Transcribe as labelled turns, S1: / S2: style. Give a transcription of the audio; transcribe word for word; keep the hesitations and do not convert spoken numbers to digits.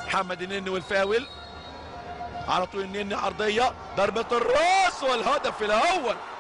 S1: محمد النني والفاول على طول. النني عرضيه ضربه الراس والهدف الاول.